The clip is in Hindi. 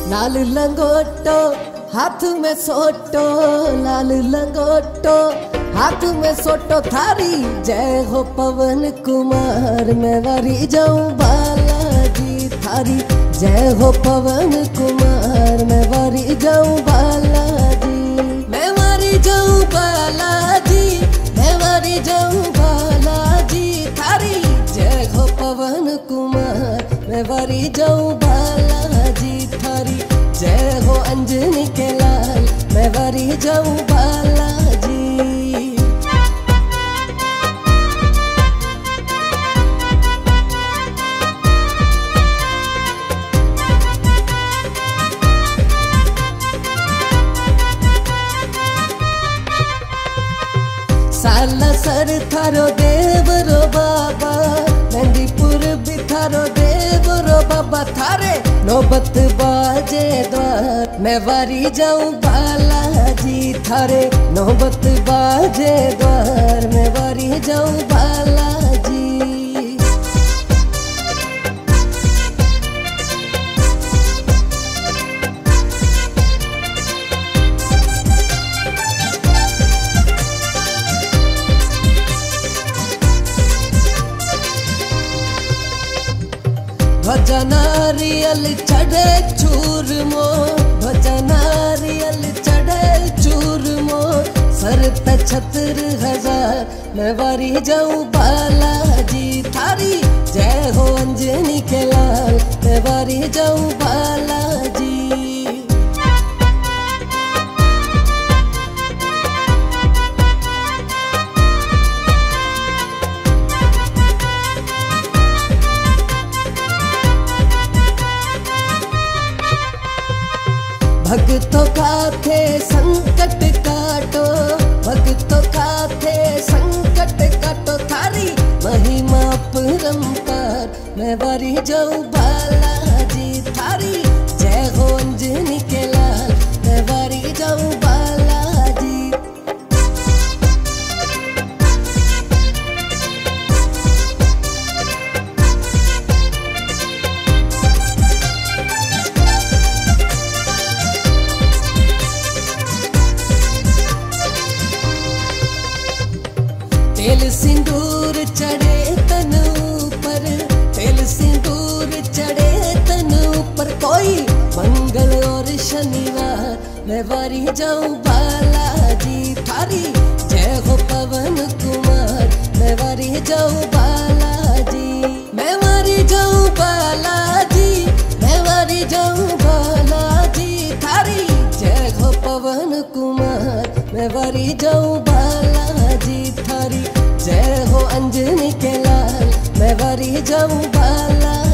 लाल लंगोटो हाथ में सोटो, लाल लंगोटो हाथ में सोटो थारी जय हो पवन कुमार। मैं वारी जाऊं बालाजी थारी जय हो पवन कुमार। मैं वारी जाऊं बालाजी, मैं वारी जाऊं बालाजी, मैं वारी जाऊं बालाजी थारी जय हो पवन कुमार। मैं वारी जाऊं बालाजी थारी जय हो अंजनी के लाल। मैं वारी जाऊं बालाजी। साला सर थारो देवरो बाबा, नंदीपुर भी थारो देवरो बाबा थारे नौबत बाजे द्वार। मैं वारी जाऊं बालाजी थारे नौबत बाजे द्वार। मैं वारी जाऊं बालाजी। ध्वजा नारियल चढ़े चूरमो, ध्वजा नारियल चढ़े चूरमो सर पे छत्र हजार। मैं वारी जाऊं बालाजी थारी जय हो अंजनी के लाल। मैं वारी जाऊं बालाजी। भक्तों का थे संकट काटो, भक्तों का थे संकट काटो थारी महिमा परंपार। मैं वारी जाऊं बालाजी थारी जय हो अंजनी के लाल। मैं वारी जाऊं बालाजी। तेल सिंदूर चढ़े तन ऊपर, तेल सिंदूर चढ़े तन ऊपर कोई मंगल और शनिवार। मैं वारी जाऊं बालाजी थारी जय हो पवन कुमार। मैं वारी जाऊं बालाजी, मैं वारी जाऊं बालाजी, मैं वारी जाऊं बालाजी थारी जय हो पवन कुमार। मैं वारी जाऊं बालाजी थारी जय हो अंजनी के लाल। मैं वारी जाऊं बाला।